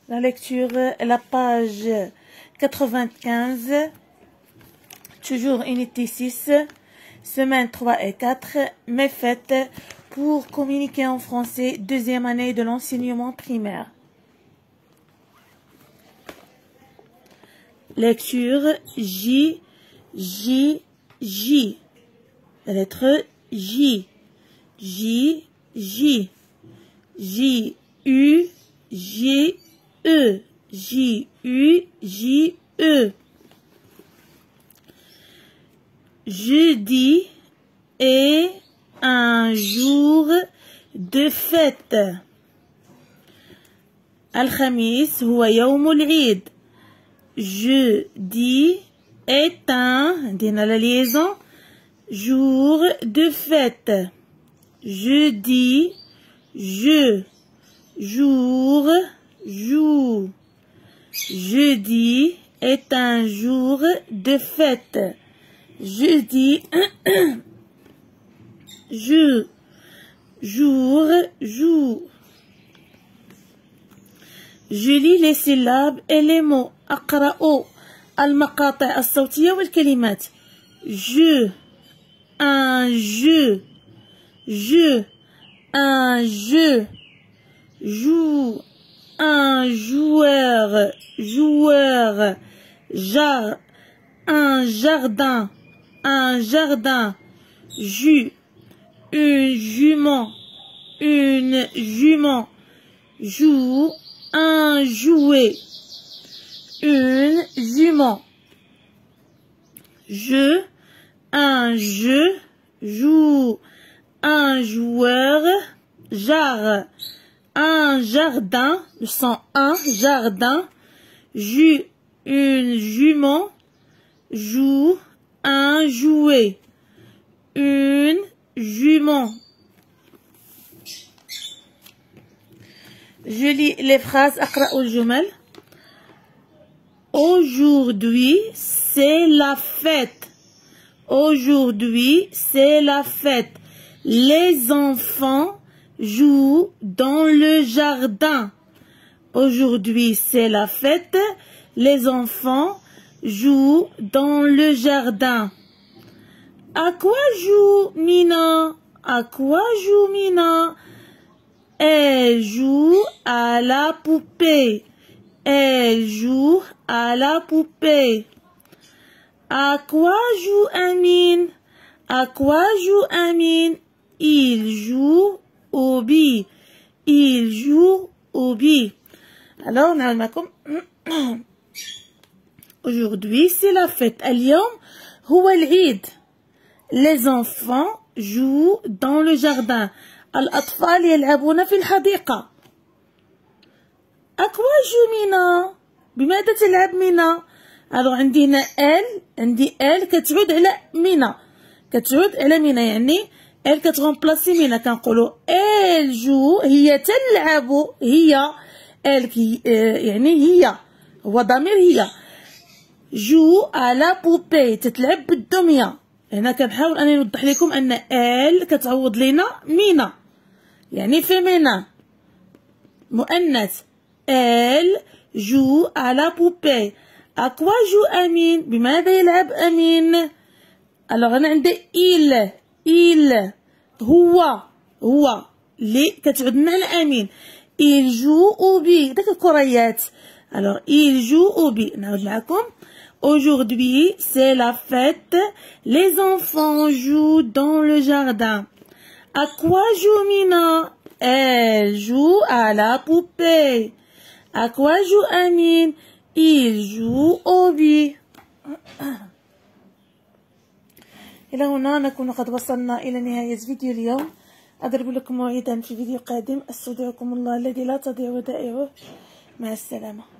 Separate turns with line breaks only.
La lecture, la page 95, toujours unité 6, semaine 3 et 4, mes fêtes pour communiquer en français, deuxième année de l'enseignement primaire. Lecture J, J, J. La lettre J, J, J, J, U, J, E, J, U, J, E. Jeudi est un jour de fête. Al-Khamis huwa yawm al-Eid. Jeudi est un, dina la liaison, jour de fête. Jeudi, je, jour, jour. Jeudi est un jour de fête. Jeudi, je, jour, jour. Je lis les syllabes et les mots. أقرأ المقاطع الصوتية والكلمات. Je, un jeu, je, un jeu. Joue, un joueur, joueur. Un jardin, un jardin. Jus, une jument, une jument. Joue, un jouet, une jument. Je, un jeu. Joue, un joueur. Jarre, un jardin. Le son un jardin. Jus, une jument. Joue, un jouet, une jument. Je lis les phrases. أقرأ الجمل. Aujourd'hui, c'est la fête. Aujourd'hui, c'est la fête. Les enfants jouent dans le jardin. Aujourd'hui, c'est la fête. Les enfants jouent dans le jardin. À quoi joue Mina? À quoi joue Mina? Elle joue à la poupée. Elle joue à la poupée. À quoi joue Amine? À quoi joue Amine? Il joue au billes. Il joue au billes. Alors, on a comme aujourd'hui, c'est la fête. اليوم هو العيد. Les enfants jouent dans le jardin. الأطفال يلعبون في الحديقة. À quoi joue Mina? بماذا تلعب مينا؟ alors عندي هنا عندي كتعود على مينا. كتعود على مينا يعني كتغومبلاسي مينا. كنقولوا elle joue هي تلعب. هي يعني هي هو ضمير هي. جو على بوبي تتلعب بالدميه. هنا كنحاول انني نوضح لكم ان كتعوض لينا مينا يعني فيمينا مؤنث. جو على بوبي. اكوا جو امين؟ بماذا يلعب امين؟ الوغ انا عندي هو اللي كتعود لنا على امين. il joue au billes. داك الكريات. alors il joue au billes. نعاود معكم. Aujourd'hui, c'est la fête. Les enfants jouent dans le jardin. À quoi joue Mina? Elle joue à la poupée. À quoi joue Amine? Il joue au billes. إلى هنا نكون قد وصلنا إلى نهاية فيديو اليوم. أضرب لكم موعدا في فيديو قادم. استودعكم الله الذي لا تضيع ودائعه. مع السلامة.